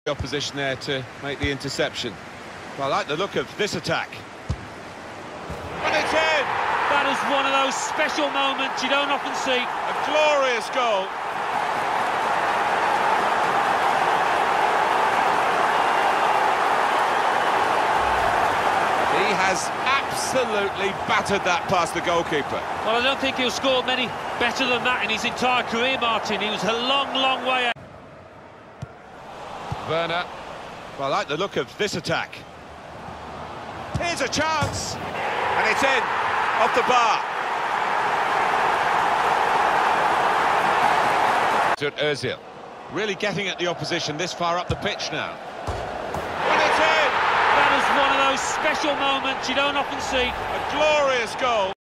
Opposition there to make the interception. Well, I like the look of this attack. And it's in! That is one of those special moments you don't often see. A glorious goal. He has absolutely battered that past the goalkeeper. Well, I don't think he'll score many better than that in his entire career, Martin. He was a long, long way out. Werner. Well, I like the look of this attack. Here's a chance! And it's in, off the bar. To Ozil. Really getting at the opposition this far up the pitch now. And it's in! That is one of those special moments you don't often see. A glorious goal.